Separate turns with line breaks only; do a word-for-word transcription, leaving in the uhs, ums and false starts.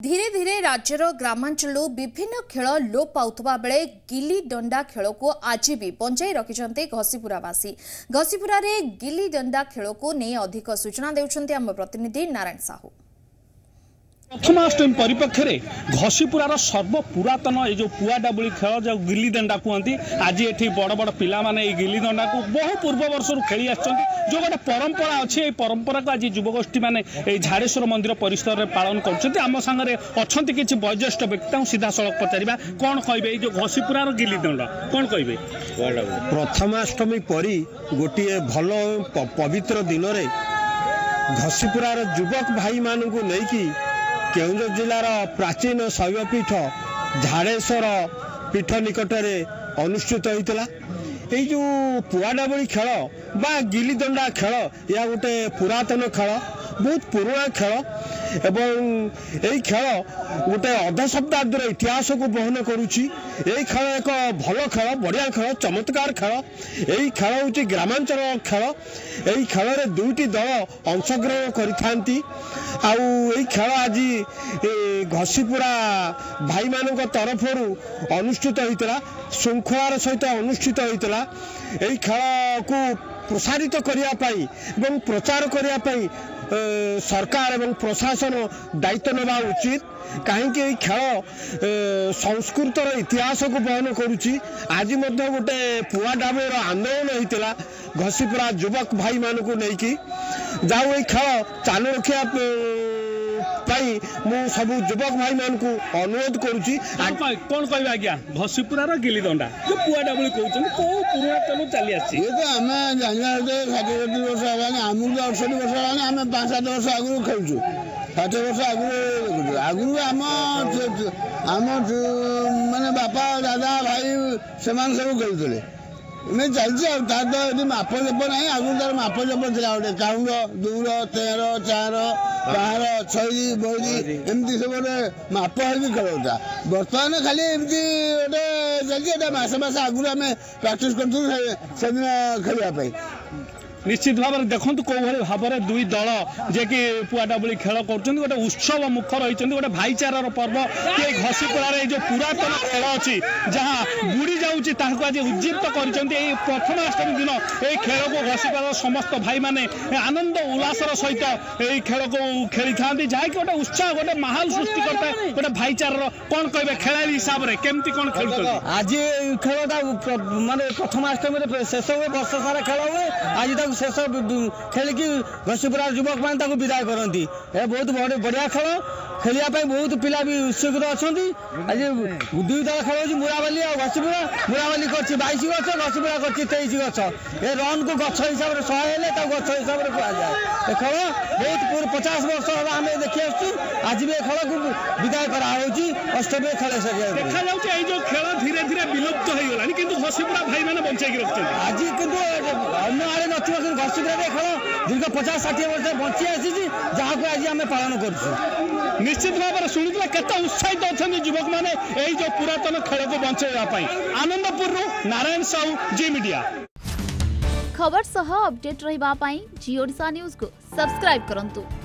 धीरे धीरे राज्यर ग्रामांचल विभिन्न खेल लोप पाउथबा बेले गिल्ली डंडा खेल को आज भी बंचाई रखिछन्ते घसीपुरावासी। घसीपुरा रे गिल्ली डंडा खेल को नहीं अधिक सूचना देउछन्ते आम प्रतिनिधि नारायण साहू।
प्रथमाष्टमी परिप्रेक्षी में घसीपुरार सर्वपुरातन ये जो पुआ डाबुली खेल जो गिल्ली दंडा कहती आज ये बड़ बड़ पिला माने गिल्ली दंडा को बहु पूर्व वर्ष खेली आसो गोटे परंपरा अच्छी ये परंपरा को आज युवगोष्ठी मैंने झाड़ेश्वर मंदिर परिसर में पालन कर आम सांगे अच्छा किसी वयोज्येष्ठ व्यक्ति सीधा सड़क पचारा कौन कहे जो घसीपुरार गिल्ली दंडा कौन कहे
प्रथमाष्टमी परी गोटे भल पवित्र दिन में घसीपुरार युवक भाई मान को लेकिन केउंझर जिलार प्राचीन शैवपीठ झाड़ेश्वर पीठ निकटर अनुष्ठित होता ये जो पुआडाबली खेल बा गिल्ली दंडा खेल या गोटे पुरातन खेल बहुत पुराना खेल एवं यही खेल गोटे अध शताब्दीर इतिहास को बहन करुच्ची। यही खेल एक भल खेल बढ़िया खेल चमत्कार खेल यही खेल हूँ ग्रामांचल खेल यही खेल में दुईटी दल अंशग्रहण करी खेल आज घसीपुरा भाई मान तरफ अनुष्ठित होता श्रृंखलार सहित अनुष्ठित होता यही खेल को प्रसारित करने प्रचार करने सरकार एवं प्रशासन दायित्व नेबा उचित कहीं खेल संस्कृतर इतिहास को बहन करुच्ची। आज गोटे पुआ डाबर आंदोलन होता घसीपुरा युवक भाई मान को लेकिन जाऊ ये खेल चालू रखा सब युवक भाई मान को अनुरोध करुच्ची।
कौन कह आज्ञा घसीपुरार गिल्ली दंडा जो पुआ डाबुली कहते पुराना चलू चली आसी
आम जाना षाठी सतुरी वर्ष है आमको अड़सठी वर्ष है आम पांच सात वर्ष आगु खेलु षाठी वर्ष आगु आगु आम आम माने बापा दादा भाई से सब खेलुले नहीं चलती तो माप जप ना आगु तार माप जप था गोटे काउंड दूर तेर चार बाहर छई बौरी एमती सब गोटे माप होगी खेलता बर्तमान खाली एमती गोटे चलती मस मस आगुरी आम प्राक्ट कर खेलवाई
निश्चित भाव में देखो कौ भाव में दुई दल जे कि पुआ डाबुली खेल कर गोटे उत्सव मुखर होती गोटे भाईचारार पर्व कि घसीपुरार जो पुरातन खेल अच्छी जहाँ बुड़ी जाऊँगी आज उज्जीवित कर प्रथमाष्टमी दिन ये खेल को घसीपुरार समस्त भाई माने आनंद उल्लासर सहित ये खेल को खेली था जहाँकि गोटे उत्साह गोटे माहौल सृष्टि करता है गोटे भाईचारार कौन कहे खेलाड़ी हिसाब से केमती कौन खेल
आज खेलटा माने प्रथमाष्टमी शेष हुए वर्ष सारा खेल हुए आज शेष खेलिकी घसीपुरा युवक मैंने विदाय करती ए बहुत बढ़िया खेल खेलने बहुत पिला भी उत्सुक अच्छा आज दुई दल खेल मुराबाली और घसीपुरा मुराबाली कर बैश गछ घसीपुरा कर तेईस गछ ए रन को गछ हिसाब से शहे गछ हिसाब से कहुए खेल बहुत पचास वर्ष आम देखी आसु आज भी खेल को विदाय कराई अष्टमी खेल
देखा जाए जो खेल धीरे धीरे विलुप्त हो गला किंतु घसीपुरा भाई मैंने बचाई रखते
आज किंतु अन्य आड़े न घसीपुरा खेल दीर्घ पचास षाठी वर्ष बची आसी जहाँ को आज आम पालन कर
निश्चित भाव में शुणुला केते उत्साहित अच्छा युवक मैंने यही जो पुरातन खेल को बचाई आनंदपुर नारायण साहू जी मीडिया
खबर सह अपडेट रहिबा पई जी ओडिशा न्यूज को सब्सक्राइब करंतु।